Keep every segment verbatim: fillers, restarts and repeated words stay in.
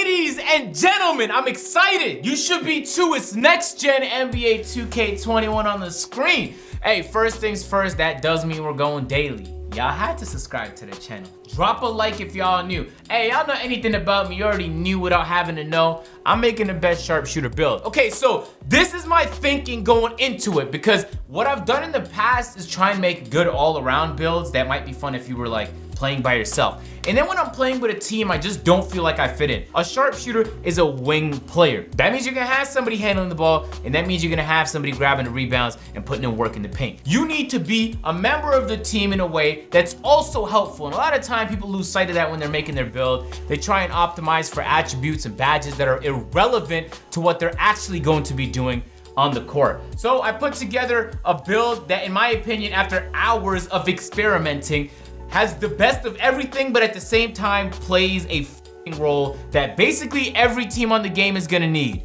Ladies and gentlemen, I'm excited. You should be too. It's next gen N B A two K twenty-one on the screen. Hey, first things first, that does mean we're going daily. Y'all had to subscribe to the channel. Drop a like if y'all new. Hey, y'all know anything about me, you already knew without having to know. I'm making the best sharpshooter build. Okay, so this is my thinking going into it, because what I've done in the past is try and make good all-around builds that might be fun if you were like playing by yourself. And then when I'm playing with a team, I just don't feel like I fit in. A sharpshooter is a wing player. That means you're gonna have somebody handling the ball, and that means you're gonna have somebody grabbing the rebounds and putting in work in the paint. You need to be a member of the team in a way that's also helpful. And a lot of time people lose sight of that when they're making their build. They try and optimize for attributes and badges that are irrelevant to what they're actually going to be doing on the court. So I put together a build that, in my opinion, after hours of experimenting, has the best of everything, but at the same time plays a f***ing role that basically every team on the game is gonna need.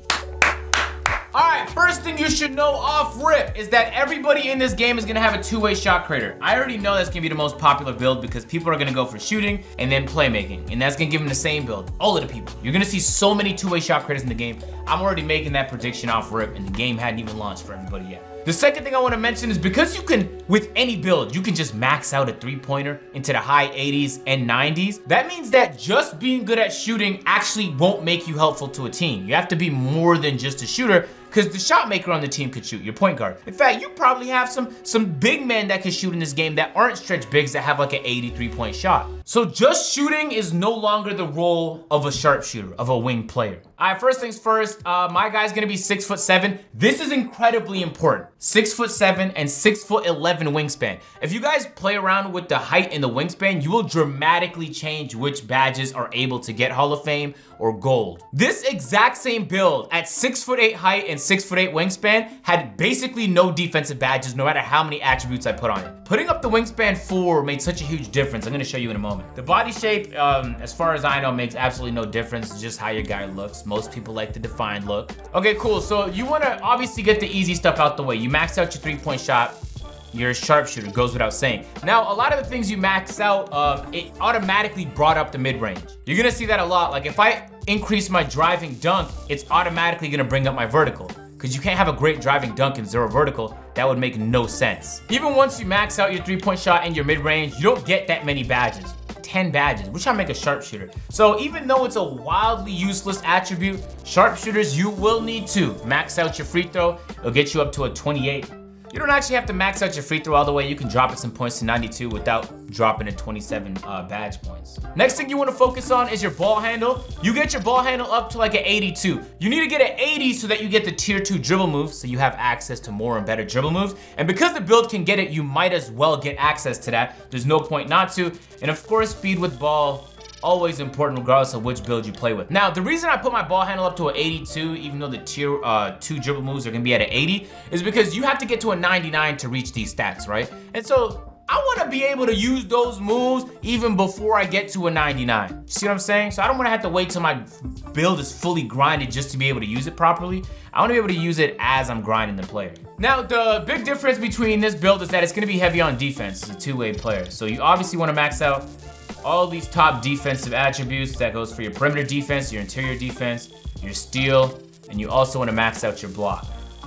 All right, first thing you should know off rip is that everybody in this game is gonna have a two-way shot creator. I already know that's gonna be the most popular build because people are gonna go for shooting and then playmaking, and that's gonna give them the same build. All of the people. You're gonna see so many two-way shot creators in the game. I'm already making that prediction off rip, and the game hadn't even launched for everybody yet. The second thing I want to mention is because you can, with any build, you can just max out a three-pointer into the high eighties and nineties. That means that just being good at shooting actually won't make you helpful to a team. You have to be more than just a shooter, because the shot maker on the team could shoot, your point guard. In fact, you probably have some, some big men that can shoot in this game that aren't stretch bigs that have like an eighty-three point shot. So just shooting is no longer the role of a sharpshooter, of a wing player. All right, first things first, uh, my guy's gonna be six foot seven. This is incredibly important. Six foot seven and six foot eleven wingspan. If you guys play around with the height and the wingspan, you will dramatically change which badges are able to get Hall of Fame or gold. This exact same build at six foot eight height and six foot eight wingspan had basically no defensive badges no matter how many attributes I put on it. Putting up the wingspan four made such a huge difference. I'm gonna show you in a moment. The body shape, um, as far as I know, makes absolutely no difference. It's just how your guy looks. Most people like the defined look. Okay, cool. So you wanna obviously get the easy stuff out the way. You max out your three-point shot. You're a sharpshooter, goes without saying. Now, a lot of the things you max out, uh, it automatically brought up the mid-range. You're gonna see that a lot. Like if I increase my driving dunk, it's automatically gonna bring up my vertical, because you can't have a great driving dunk and zero vertical. That would make no sense. Even once you max out your three-point shot and your mid-range, you don't get that many badges. ten badges, which I make a sharpshooter. So even though it's a wildly useless attribute, sharpshooters, you will need to max out your free throw. It'll get you up to a twenty-eight. You don't actually have to max out your free throw all the way. You can drop it some points to ninety-two without dropping in twenty-seven uh, badge points. Next thing you want to focus on is your ball handle. You get your ball handle up to like an eighty-two. You need to get an eighty so that you get the tier two dribble moves, so you have access to more and better dribble moves. And because the build can get it, you might as well get access to that. There's no point not to. And of course, speed with ball, always important regardless of which build you play with. Now, the reason I put my ball handle up to an eighty-two, even though the tier uh, two dribble moves are gonna be at an eighty, is because you have to get to a ninety-nine to reach these stats, right? And so I wanna be able to use those moves even before I get to a ninety-nine. See what I'm saying? So I don't wanna have to wait till my build is fully grinded just to be able to use it properly. I wanna be able to use it as I'm grinding the player. Now, the big difference between this build is that it's gonna be heavy on defense. It's a two-way player. So you obviously wanna max out all these top defensive attributes. That goes for your perimeter defense, your interior defense, your steal, and you also want to max out your block.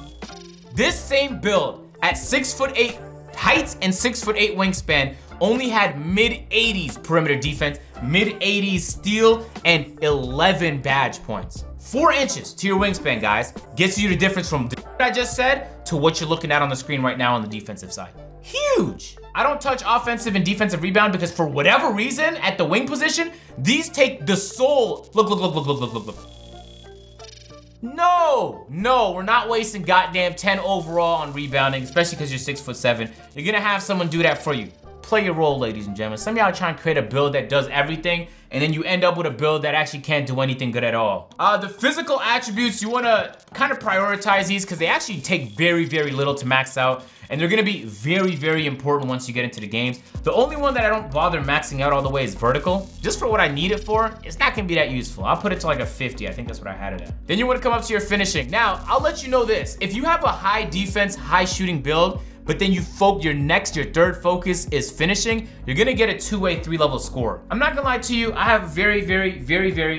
This same build at six foot eight height and six foot eight wingspan only had mid eighties perimeter defense, mid eighties steal, and eleven badge points. Four inches to your wingspan, guys, gets you the difference from what I just said to what you're looking at on the screen right now on the defensive side. Huge. I don't touch offensive and defensive rebound because for whatever reason, at the wing position, these take the soul. Look, look, look, look, look, look, look, look. No, no, we're not wasting goddamn ten overall on rebounding, especially because you're six foot seven. You're gonna have someone do that for you. Play your role, ladies and gentlemen. Some of y'all are trying to create a build that does everything, and then you end up with a build that actually can't do anything good at all. Uh, the physical attributes, you wanna kind of prioritize these because they actually take very, very little to max out, and they're gonna be very, very important once you get into the games. The only one that I don't bother maxing out all the way is vertical. Just for what I need it for, it's not gonna be that useful. I'll put it to like a fifty. I think that's what I had it at. Then you wanna come up to your finishing. Now, I'll let you know this. If you have a high defense, high shooting build, but then you folk your next, your third focus is finishing, you're gonna get a two-way, three-level score. I'm not gonna lie to you, I have very, very, very, very,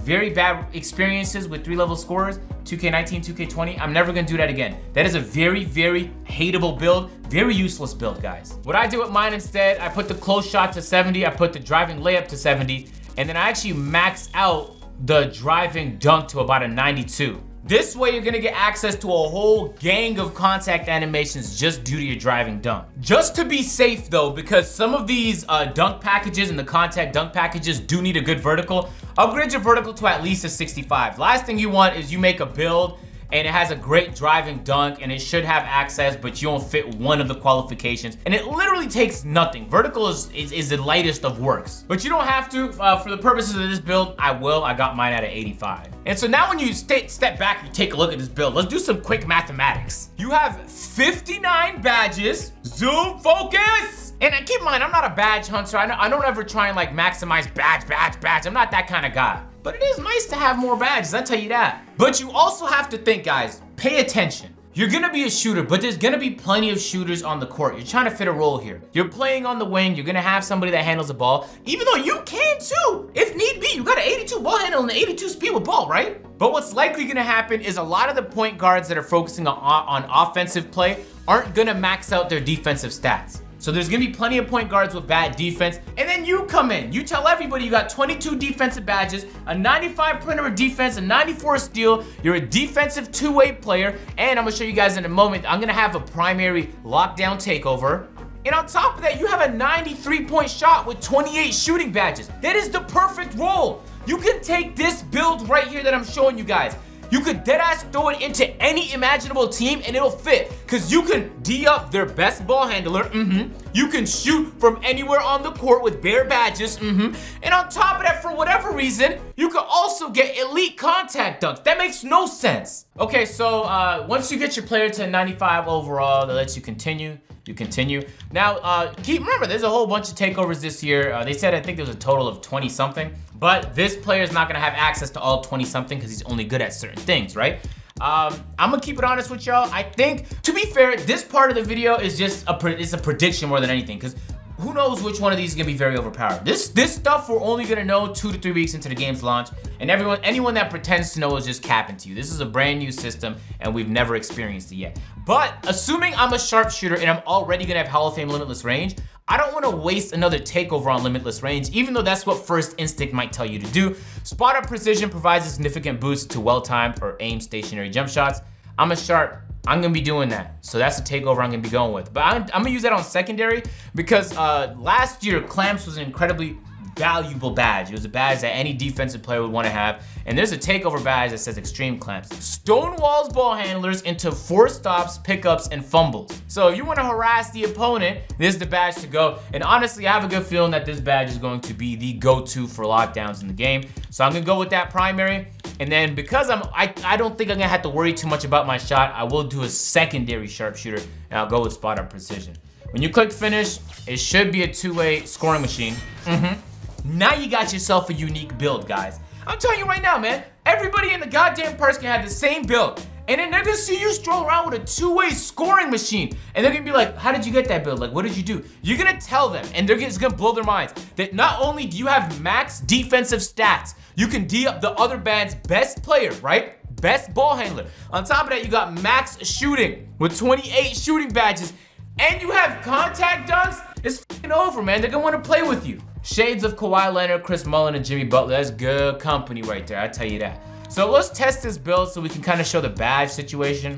very bad experiences with three level scorers, two K nineteen, two K twenty. I'm never gonna do that again. That is a very, very hateable build, very useless build, guys. What I do with mine instead, I put the close shot to seventy, I put the driving layup to seventy, and then I actually max out the driving dunk to about a ninety-two. This way, you're gonna get access to a whole gang of contact animations just due to your driving dunk. Just to be safe though, because some of these uh, dunk packages and the contact dunk packages do need a good vertical, upgrade your vertical to at least a sixty-five. Last thing you want is you make a build and it has a great driving dunk and it should have access, but you don't fit one of the qualifications. And it literally takes nothing. Vertical is, is, is the lightest of works. But you don't have to. Uh, for the purposes of this build, I will. I got mine at an eighty-five. And so now when you stay, step back and take a look at this build, let's do some quick mathematics. You have fifty-nine badges. Zoom, focus! And keep in mind, I'm not a badge hunter. I don't, I don't ever try and like maximize badge, badge, badge. I'm not that kind of guy. But it is nice to have more badges, I'll tell you that. But you also have to think, guys, pay attention. You're gonna be a shooter, but there's gonna be plenty of shooters on the court. You're trying to fit a role here. You're playing on the wing, you're gonna have somebody that handles the ball, even though you can too, if need be. You got an eighty-two ball handle and an eighty-two speed with ball, right? But what's likely gonna happen is a lot of the point guards that are focusing on, on offensive play aren't gonna max out their defensive stats. So there's gonna be plenty of point guards with bad defense, and then you come in. You tell everybody you got twenty-two defensive badges, a ninety-five perimeter defense, a ninety-four steal, you're a defensive two-way player, and I'm gonna show you guys in a moment, I'm gonna have a primary lockdown takeover. And on top of that, you have a ninety-three point shot with twenty-eight shooting badges. That is the perfect role. You can take this build right here that I'm showing you guys. You could deadass throw it into any imaginable team and it'll fit. Cause you can D up their best ball handler, mm-hmm. You can shoot from anywhere on the court with bare badges, mm-hmm. And on top of that, for whatever reason, you can also get elite contact dunks. That makes no sense. Okay, so uh, once you get your player to ninety-five overall, that lets you continue. You continue. Now, uh, keep remember, there's a whole bunch of takeovers this year. Uh, they said I think there was a total of twenty something, but this player is not gonna have access to all twenty something because he's only good at certain things, right? Um, I'm gonna keep it honest with y'all. I think, to be fair, this part of the video is just a it's a prediction more than anything, because who knows which one of these is gonna be very overpowered. This this stuff we're only gonna know two to three weeks into the game's launch, and everyone anyone that pretends to know is just capping to you. This is a brand new system, and we've never experienced it yet. But assuming I'm a sharpshooter and I'm already gonna have Hall of Fame limitless range, I don't wanna waste another takeover on limitless range, even though that's what First Instinct might tell you to do. Spot up precision provides a significant boost to well-timed or aim stationary jump shots. I'm a sharp, I'm gonna be doing that. So that's the takeover I'm gonna be going with. But I'm, I'm gonna use that on secondary because uh, last year, Clamps was an incredibly valuable badge. It was a badge that any defensive player would wanna have. And there's a takeover badge that says Extreme Clamps. Stonewalls ball handlers into four stops, pickups, and fumbles. So if you wanna harass the opponent, this is the badge to go. And honestly, I have a good feeling that this badge is going to be the go-to for lockdowns in the game. So I'm gonna go with that primary. And then because I'm, I, I don't think I'm gonna have to worry too much about my shot, I will do a secondary sharpshooter, and I'll go with spot up precision. When you click finish, it should be a two-way scoring machine. Mm-hmm. Now you got yourself a unique build, guys. I'm telling you right now, man, everybody in the goddamn purse can have the same build. And then they're gonna see you stroll around with a two-way scoring machine. And they're gonna be like, how did you get that build? Like, what did you do? You're gonna tell them, and they're just gonna blow their minds, that not only do you have max defensive stats, you can D up the other band's best player, right? Best ball handler. On top of that, you got max shooting with twenty-eight shooting badges, and you have contact dunks. It's f***ing over, man. They're gonna wanna play with you. Shades of Kawhi Leonard, Chris Mullin, and Jimmy Butler. That's good company right there, I tell you that. So let's test this build so we can kind of show the badge situation.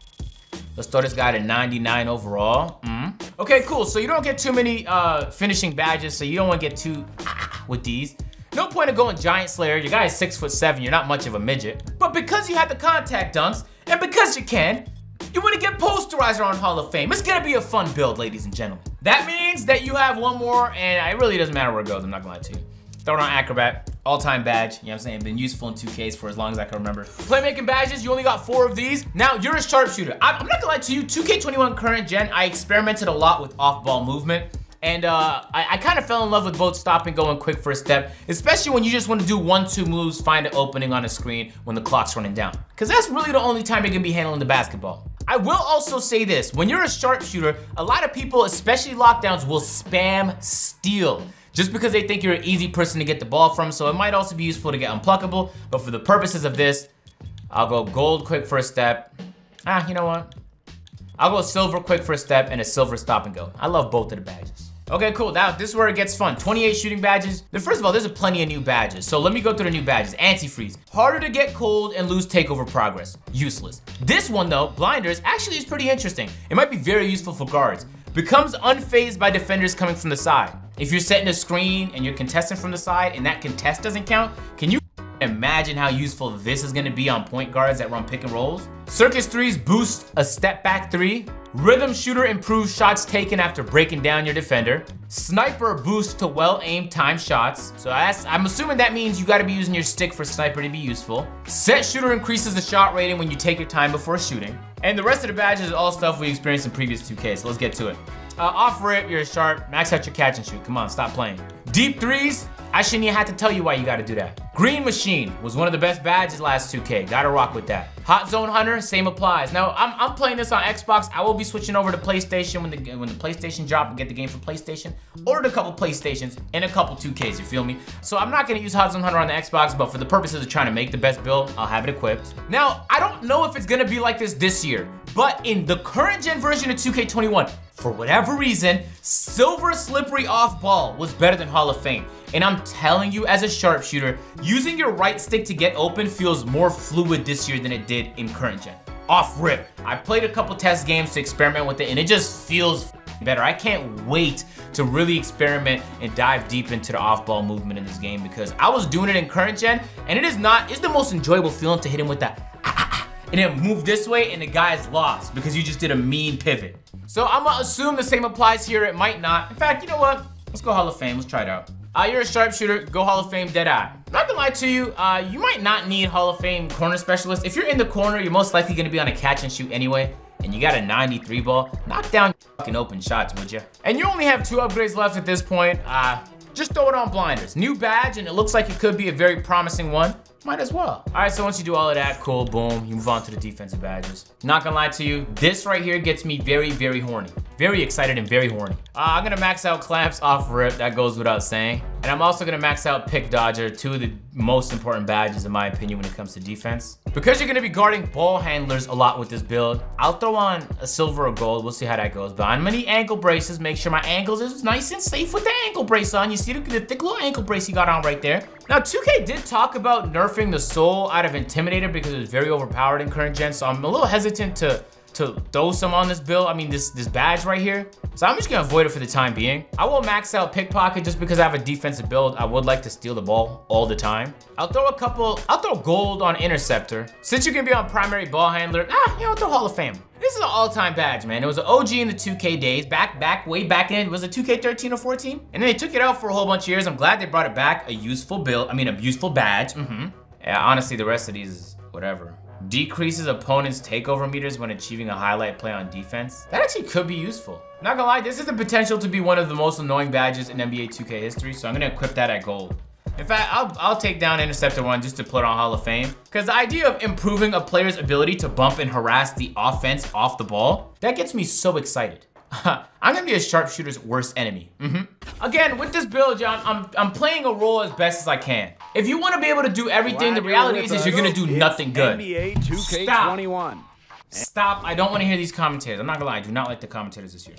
Let's throw this guy to ninety-nine overall. Mm. Okay, cool. So you don't get too many uh, finishing badges, so you don't want to get too ah, with these. No point of going Giant Slayer. Your guy is six foot seven. You're not much of a midget. But because you have the contact dunks, and because you can, you want to get Posterizer on Hall of Fame. It's gonna be a fun build, ladies and gentlemen. That means that you have one more, and it really doesn't matter where it goes. I'm not gonna lie to you. Throw it on Acrobat, all-time badge, you know what I'm saying? Been useful in two Ks for as long as I can remember. Playmaking badges, you only got four of these. Now, you're a sharpshooter. I'm not gonna lie to you, two K twenty-one current gen, I experimented a lot with off-ball movement. And uh, I, I kind of fell in love with both stop and go and quick first step, especially when you just want to do one, two moves, find an opening on a screen when the clock's running down. Because that's really the only time you're gonna be handling the basketball. I will also say this, when you're a sharpshooter, a lot of people, especially lockdowns, will spam steal. just because they think you're an easy person to get the ball from, so it might also be useful to get unpluckable, but for the purposes of this, I'll go gold quick first step. Ah, you know what? I'll go silver quick first step and a silver stop and go. I love both of the badges. Okay, cool. Now, this is where it gets fun. twenty-eight shooting badges. Then first of all, there's a plenty of new badges. So let me go through the new badges. Antifreeze. Harder to get cold and lose takeover progress. Useless. This one, though, Blinders, actually is pretty interesting. It might be very useful for guards. Becomes unfazed by defenders coming from the side. If you're setting a screen and you're contesting from the side and that contest doesn't count, can you imagine how useful this is gonna be on point guards that run pick and rolls? Circus threes boost a step back three. Rhythm shooter improves shots taken after breaking down your defender. Sniper boost to well-aimed time shots. So that's, I'm assuming that means you gotta be using your stick for sniper to be useful. Set shooter increases the shot rating when you take your time before shooting. And the rest of the badges is all stuff we experienced in previous two K, so let's get to it. Uh, off rip, you're sharp, max out your catch and shoot. Come on, stop playing. Deep threes, I shouldn't even have to tell you why you gotta do that. Green Machine was one of the best badges last two K. Gotta rock with that. Hot Zone Hunter, same applies. Now, I'm, I'm playing this on Xbox. I will be switching over to PlayStation when the when the PlayStation drop and get the game for PlayStation. Ordered a couple PlayStations and a couple two Ks, you feel me? So I'm not gonna use Hot Zone Hunter on the Xbox, but for the purposes of trying to make the best build, I'll have it equipped. Now, I don't know if it's gonna be like this this year, but in the current gen version of two K twenty-one, for whatever reason, Silver Slippery Off Ball was better than Hall of Fame. And I'm telling you, as a sharpshooter, using your right stick to get open feels more fluid this year than it did in current gen. Off rip. I played a couple test games to experiment with it and it just feels better. I can't wait to really experiment and dive deep into the off-ball movement in this game because I was doing it in current gen and it is not, it's the most enjoyable feeling to hit him with that ah, ah, ah, and then move this way and the guy's lost because you just did a mean pivot. So I'm gonna assume the same applies here. It might not. In fact, you know what? Let's go Hall of Fame. Let's try it out. Uh, you're a sharpshooter. Go Hall of Fame, Deadeye. Not gonna lie to you, uh, you might not need Hall of Fame corner specialist. If you're in the corner, you're most likely gonna be on a catch and shoot anyway, and you got a ninety-three ball. Knock down fucking open shots, would you? And you only have two upgrades left at this point. Uh, just throw it on Blinders. New badge, and it looks like it could be a very promising one. Might as well. All right, so once you do all of that, cool, boom, you move on to the defensive badges. Not gonna lie to you, this right here gets me very, very horny. Very excited and very horny. Uh, I'm gonna max out Clamps off rip, that goes without saying. And I'm also gonna max out Pick Dodger, two of the most important badges in my opinion when it comes to defense. Because you're gonna be guarding ball handlers a lot with this build, I'll throw on a silver or gold, we'll see how that goes. But on many ankle braces, make sure my ankles is nice and safe with the ankle brace on. You see the, the thick little ankle brace you got on right there. Now, two K did talk about nerfing the soul out of Intimidator because it was very overpowered in current gen, so I'm a little hesitant to to throw some on this build, I mean this, this badge right here. So I'm just gonna avoid it for the time being. I will max out Pickpocket just because I have a defensive build. I would like to steal the ball all the time. I'll throw a couple, I'll throw gold on Interceptor. Since you're gonna be on primary ball handler, ah, you know, I'll throw Hall of Fame. This is an all-time badge, man. It was an O G in the two K days, back, back, way back in, was it two K thirteen or fourteen? And then they took it out for a whole bunch of years. I'm glad they brought it back. A useful build, I mean a useful badge, mm-hmm. Yeah, honestly, the rest of these is whatever. Decreases opponents' takeover meters when achieving a highlight play on defense. That actually could be useful. Not gonna lie, this has the potential to be one of the most annoying badges in N B A two K history, so I'm gonna equip that at gold. In fact, I'll, I'll take down Interceptor one just to put on Hall of Fame. Because the idea of improving a player's ability to bump and harass the offense off the ball, that gets me so excited. I'm gonna be a sharpshooter's worst enemy. Mm-hmm. Again, with this build, John, I'm, I'm playing a role as best as I can. If you want to be able to do everything, the reality is, is you're gonna do nothing good. N B A two K twenty-one. Stop. Stop. I don't want to hear these commentators. I'm not gonna lie, I do not like the commentators this year.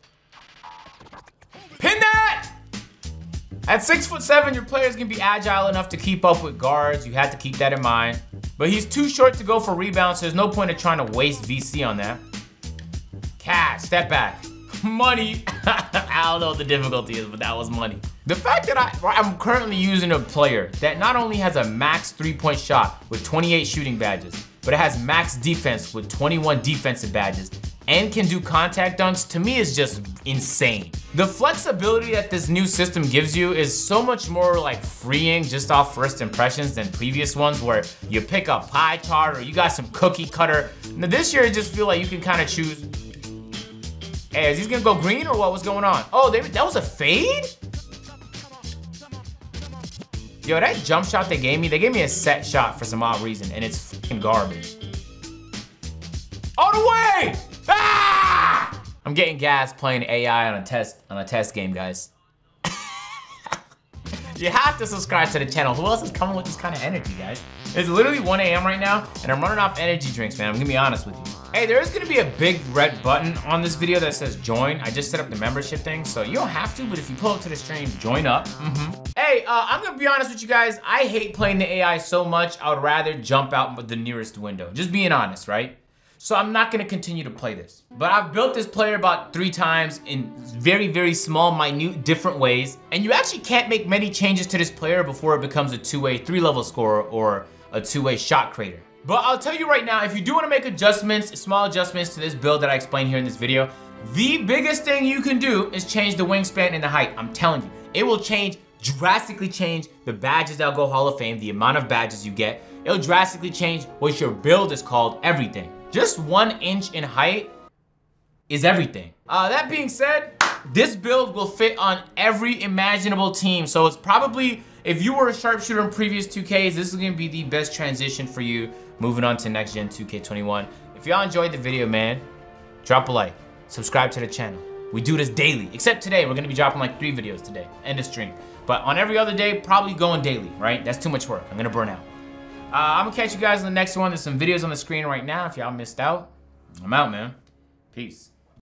Pin that! At six foot seven, your players can be agile enough to keep up with guards. You have to keep that in mind. But he's too short to go for rebounds, so there's no point in trying to waste V C on that. Cash, step back. Money. I don't know what the difficulty is, but that was money. The fact that I, I'm currently using a player that not only has a max three-point shot with twenty-eight shooting badges, but it has max defense with twenty-one defensive badges, and can do contact dunks, to me is just insane. The flexibility that this new system gives you is so much more like freeing just off first impressions than previous ones where you pick a pie chart or you got some cookie cutter. Now this year, I just feel like you can kind of choose. Hey, is he gonna go green or what was going on? Oh, they, that was a fade? Yo, that jump shot they gave me, they gave me a set shot for some odd reason, and it's fucking garbage. All the way! Ah! I'm getting gas playing A I on a test on a test game, guys. You have to subscribe to the channel. Who else is coming with this kind of energy, guys? It's literally one A M right now, and I'm running off energy drinks, man. I'm gonna be honest with you. Hey, there is gonna be a big red button on this video that says join. I just set up the membership thing, so you don't have to, but if you pull up to the stream, join up. Mm-hmm. Hey, uh, I'm gonna be honest with you guys. I hate playing the A I so much, I would rather jump out the nearest window. Just being honest, right? So I'm not gonna continue to play this. But I've built this player about three times in very, very small, minute, different ways. And you actually can't make many changes to this player before it becomes a two-way, three-level scorer or a two-way shot creator. But I'll tell you right now, if you do wanna make adjustments, small adjustments to this build that I explained here in this video, the biggest thing you can do is change the wingspan and the height. I'm telling you, it will change, drastically change the badges that'll go Hall of Fame, the amount of badges you get. It'll drastically change what your build is called, everything. Just one inch in height is everything. Uh, that being said, this build will fit on every imaginable team. So it's probably, if you were a sharpshooter in previous two Ks, this is gonna be the best transition for you moving on to next gen two K twenty-one. If y'all enjoyed the video, man, drop a like, subscribe to the channel. We do this daily, except today, we're gonna be dropping like three videos today, end of stream. But on every other day, probably going daily, right? That's too much work, I'm gonna burn out. Uh, I'm gonna catch you guys in the next one. There's some videos on the screen right now if y'all missed out. I'm out, man. Peace.